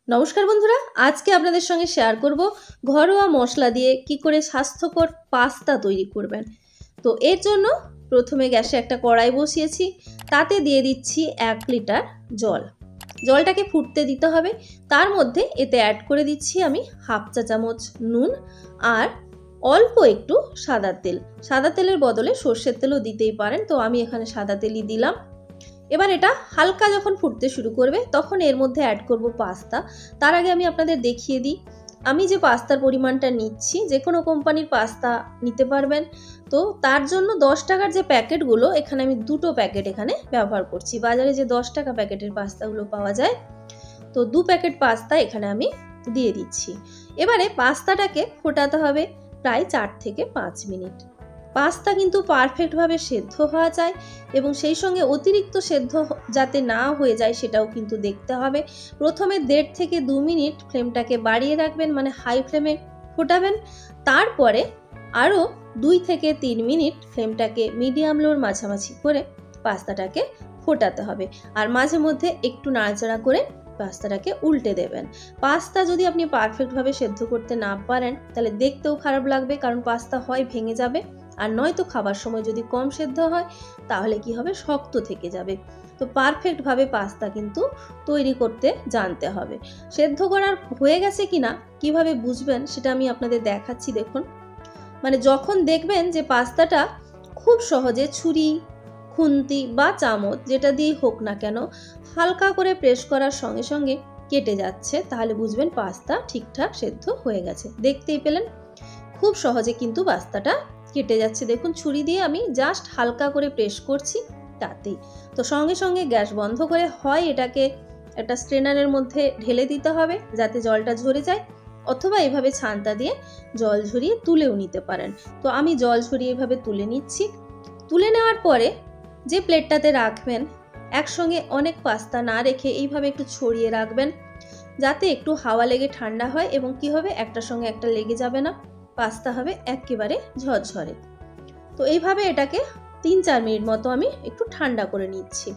নমস্কার বন্ধুরা, আজকে আপনাদের সঙ্গে শেয়ার করব ঘরোয়া মশলা দিয়ে কি করে স্বাস্থ্যকর পাস্তা তৈরি করবেন। তো এর জন্য প্রথমে গ্যাসে একটা কড়াই বসিয়েছি, তাতে দিয়ে দিচ্ছি 1 লিটার জল। জলটাকে ফুটতে দিতে হবে। তার মধ্যে এতে অ্যাড করে দিচ্ছি আমি হাফ চা চামচ নুন আর অল্প একটু সাদা তেল। সাদা তেলের বদলে সর্ষের তেলও দিতেই পারেন, তো আমি এখানে সাদা তেলই দিলাম। এবার এটা হালকা যখন ফুটতে শুরু করবে তখন এর মধ্যে অ্যাড করব পাস্তা। তার আগে আমি আপনাদের দেখিয়ে দিই আমি যে পাস্তার পরিমাণটা নিচ্ছি। যে কোনো কোম্পানির পাস্তা নিতে পারবেন। তো তার জন্য 10 টাকার যে প্যাকেটগুলো, এখানে আমি 2টো প্যাকেট এখানে ব্যবহার করছি। বাজারে যে 10 টাকা প্যাকেটের পাস্তাগুলো পাওয়া যায়, তো 2 প্যাকেট পাস্তা এখানে আমি দিয়ে দিচ্ছি। এবারে পাস্তাটাকে ফোটাতে হবে প্রায় 4 থেকে 5 মিনিট। পাস্তা কিন্তু পারফেক্টভাবে সেদ্ধ হওয়া যায় এবং সেই সঙ্গে অতিরিক্ত সেদ্ধ যাতে না হয়ে যায় সেটাও কিন্তু দেখতে হবে। প্রথমে 1.5 থেকে 2 মিনিট ফ্লেমটাকে বাড়িয়ে রাখবেন, মানে হাই ফ্লেমে ফোটাবেন। তারপরে আরও 2 থেকে 3 মিনিট ফ্লেমটাকে মিডিয়াম লোর মাঝামাঝি করে পাস্তাটাকে ফোটাতে হবে। আর মাঝে মধ্যে একটু নাড়াচাড়া করে পাস্তাটাকে উল্টে দেবেন। পাস্তা যদি আপনি পারফেক্টভাবে সেদ্ধ করতে না পারেন তাহলে দেখতেও খারাপ লাগবে, কারণ পাস্তা হয় ভেঙে যাবে, আর নয়তো খাবার সময় যদি কম সেদ্ধ হয় তাহলে কি হবে, শক্ত থেকে যাবে। তো পারফেক্টভাবে পাস্তা কিন্তু তৈরি করতে জানতে হবে। সেদ্ধ করার হয়ে গেছে কিনা কিভাবে বুঝবেন সেটা আমি আপনাদের দেখাচ্ছি। দেখুন, মানে যখন দেখবেন যে পাস্তাটা খুব সহজে ছুরি, খুন্তি বা চামচ যেটা দিয়ে হোক না কেন হালকা করে প্রেস করার সঙ্গে সঙ্গে কেটে যাচ্ছে, তাহলে বুঝবেন পাস্তা ঠিকঠাক সেদ্ধ হয়ে গেছে। দেখতেই পেলেন খুব সহজে কিন্তু পাস্তাটা কেটে যাচ্ছে। দেখুন, ছুরি দিয়ে আমি জাস্ট হালকা করে প্রেস করছি তাতেই। তো সঙ্গে সঙ্গে গ্যাস বন্ধ করে হয় এটাকে একটা স্ট্রেনারের মধ্যে ঢেলে দিতে হবে যাতে জলটা ঝরে যায়, অথবা এভাবে ছানটা দিয়ে জল ঝরিয়ে তুলেও নিতে পারেন। তো আমি জল ঝরিয়ে এভাবে তুলে নিচ্ছি। তুলে নেওয়ার পরে যে প্লেটটাতে রাখবেন, একসঙ্গে অনেক পাস্তা না রেখে এইভাবে একটু ছড়িয়ে রাখবেন যাতে একটু হাওয়া লেগে ঠান্ডা হয় এবং কি হবে, একটার সঙ্গে একটা লেগে যাবে না, পাস্তা হবে একেবারে ঝরঝরে। তো এইভাবে এটাকে 3-4 মিনিট মতো আমি একটু ঠান্ডা করে নিচ্ছি।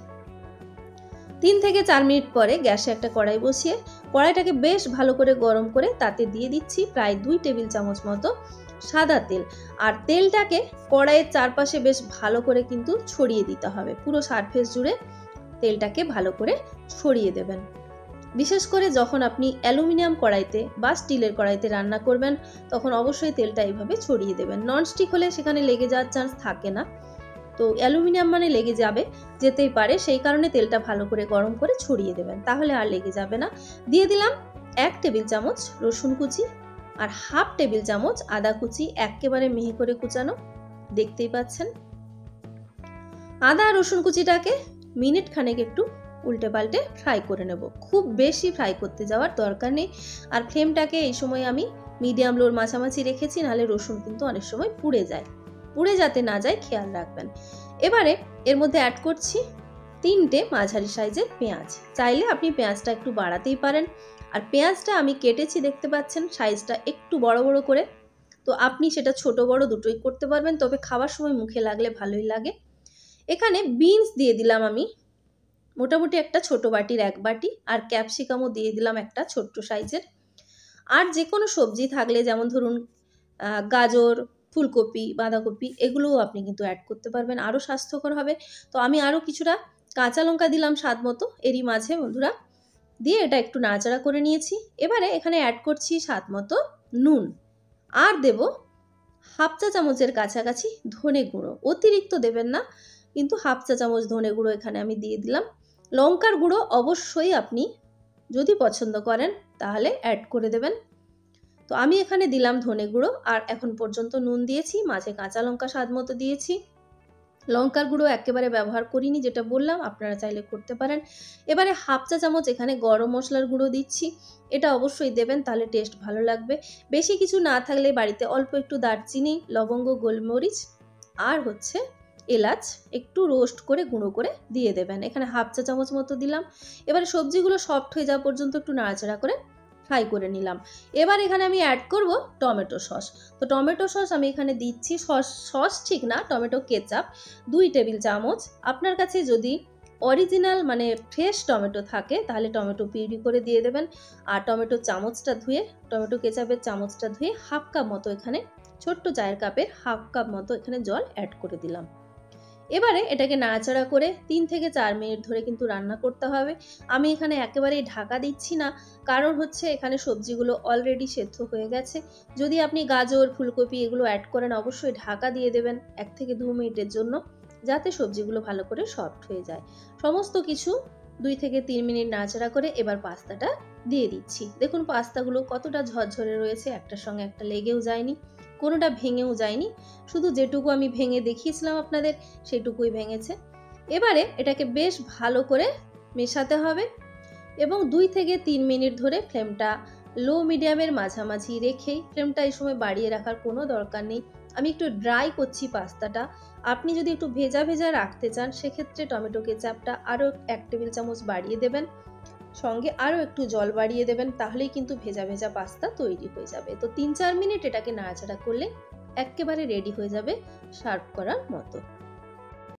3 থেকে 4 মিনিট পরে গ্যাসে একটা কড়াই বসিয়ে কড়াইটাকে বেশ ভালো করে গরম করে তাতে দিয়ে দিচ্ছি প্রায় 2 টেবিল চামচ মতো সাদা তেল। আর তেলটাকে কড়াইয়ের চারপাশে বেশ ভালো করে কিন্তু ছড়িয়ে দিতে হবে। পুরো সারফেস জুড়ে তেলটাকে ভালো করে ছড়িয়ে দেবেন। বিশেষ করে যখন আপনি অ্যালুমিনিয়াম কড়াইতে বা স্টিলের কড়াইতে রান্না করবেন তখন অবশ্যই তেলটা এইভাবে ছড়িয়ে দেবেন। ননস্টিক হলে সেখানে লেগে যাওয়ার চান্স থাকে না, তো অ্যালুমিনিয়াম মানে লেগে যাবে, যেতেই পারে, সেই কারণে তেলটা ভালো করে গরম করে ছড়িয়ে দেবেন, তাহলে আর লেগে যাবে না। দিয়ে দিলাম 1 টেবিল চামচ রসুন কুচি আর হাফ টেবিল চামচ আদা কুচি, একেবারে মিহি করে কুচানো, দেখতেই পাচ্ছেন। আদা রসুন কুচিটাকে মিনিট খানেক একটু উল্টে পাল্টে ফ্রাই করে নেব। খুব বেশি ফ্রাই করতে যাওয়ার দরকার নেই। আর ফ্লেমটাকে এই সময় আমি মিডিয়াম লোর মাঝামাঝি রেখেছি, নাহলে রসুন কিন্তু অনেক সময় পুড়ে যায়। পুড়ে যাতে না যায় খেয়াল রাখবেন। এবারে এর মধ্যে অ্যাড করছি 3টে মাঝারি সাইজের পেঁয়াজ। চাইলে আপনি পেঁয়াজটা একটু বাড়াতেই পারেন। আর পেঁয়াজটা আমি কেটেছি, দেখতে পাচ্ছেন সাইজটা একটু বড় বড় করে। তো আপনি সেটা ছোট বড় দুটোই করতে পারবেন, তবে খাবার সময় মুখে লাগলে ভালোই লাগে। এখানে বিনস দিয়ে দিলাম আমি মোটামুটি একটা ছোট বাটির 1 বাটি, আর ক্যাপসিকামও দিয়ে দিলাম একটা ছোট্ট সাইজের। আর যে কোনো সবজি থাকলে, যেমন ধরুন গাজর, ফুলকপি, বাঁধাকপি, এগুলোও আপনি কিন্তু অ্যাড করতে পারবেন, আরও স্বাস্থ্যকর হবে। তো আমি আরও কিছুটা কাঁচা লঙ্কা দিলাম স্বাদ মতো এরই মাঝে বন্ধুরা, দিয়ে এটা একটু নাড়াচাড়া করে নিয়েছি। এবারে এখানে অ্যাড করছি স্বাদ মতো নুন, আর দেব হাফ চা চামচের কাছাকাছি ধনে গুঁড়ো। অতিরিক্ত দেবেন না, কিন্তু হাফ চা চামচ ধনে গুঁড়ো এখানে আমি দিয়ে দিলাম। লঙ্কার গুঁড়ো অবশ্যই আপনি যদি পছন্দ করেন তাহলে অ্যাড করে দেবেন। তো আমি এখানে দিলাম ধনে গুঁড়ো, আর এখন পর্যন্ত নুন দিয়েছি, মাঝে কাঁচা লঙ্কা স্বাদ মতো দিয়েছি। লঙ্কার গুঁড়ো একেবারে ব্যবহার করিনি, যেটা বললাম, আপনারা চাইলে করতে পারেন। এবারে হাফ চা চামচ এখানে গরম মশলার গুঁড়ো দিচ্ছি। এটা অবশ্যই দেবেন, তাহলে টেস্ট ভালো লাগবে। বেশি কিছু না থাকলে বাড়িতে অল্প একটু দারচিনি, লবঙ্গ, গোলমরিচ আর হচ্ছে এলাচ একটু রোস্ট করে গুঁড়ো করে দিয়ে দেবেন। এখানে হাফ চা চামচ মতো দিলাম। এবারে সবজিগুলো সফট হয়ে যাওয়া পর্যন্ত একটু নাড়াচাড়া করে ফ্রাই করে নিলাম। এবার এখানে আমি অ্যাড করব টমেটো সস। তো টমেটো সস আমি এখানে দিচ্ছি, সস ঠিক না, টমেটো কেচাপ 2 টেবিল চামচ। আপনার কাছে যদি অরিজিনাল মানে ফ্রেশ টমেটো থাকে তাহলে টমেটো পিউরি করে দিয়ে দেবেন। আর টমেটো কেচাপের চামচটা ধুয়ে হাফ কাপ মতো এখানে, ছোট্ট চায়ের কাপের হাফ কাপ মতো এখানে জল অ্যাড করে দিলাম। এবারে এটাকে নাড়াচাড়া করে 3 থেকে 4 মিনিট ধরে কিন্তু রান্না করতে হবে। আমি এখানে একেবারেই ঢাকা দিচ্ছি না, কারণ হচ্ছে এখানে সবজিগুলো অলরেডি সেদ্ধ হয়ে গেছে। যদি আপনি গাজর, ফুলকপি এগুলো অ্যাড করেন অবশ্যই ঢাকা দিয়ে দেবেন 1 থেকে 2 মিনিটের জন্য, যাতে সবজিগুলো ভালো করে সফট হয়ে যায়। সমস্ত কিছু 2 থেকে 3 মিনিট নাড়াচাড়া করে এবার পাস্তাটা দিয়ে দিচ্ছি। দেখুন পাস্তাগুলো কতটা ঝরঝরে রয়েছে, একটার সঙ্গে একটা লেগেও যায়নি, কোনোটা ভেঙেও যায়নি, শুধু যেটুকু আমি ভেঙে দেখিয়েছিলাম আপনাদের সেটুকুই ভেঙেছে। এবারে এটাকে বেশ ভালো করে মেশাতে হবে এবং 2 থেকে 3 মিনিট ধরে ফ্লেমটা লো মিডিয়ামের মাঝামাঝি রেখেই, ফ্লেমটা এই সময় বাড়িয়ে রাখার কোনো দরকার নেই। আমি একটু ড্রাই করছি পাস্তাটা। আপনি যদি একটু ভেজা ভেজা রাখতে চান সেক্ষেত্রে টমেটো কেচাপটা আরও 1 টেবিল চামচ বাড়িয়ে দেবেন, সঙ্গে আরও একটু জল বাড়িয়ে দেবেন, তাহলেই কিন্তু ভেজা ভেজা পাস্তা তৈরি হয়ে যাবে। তো 3-4 মিনিট এটাকে নাড়াচাড়া করলে একেবারে রেডি হয়ে যাবে সার্ভ করার মতো।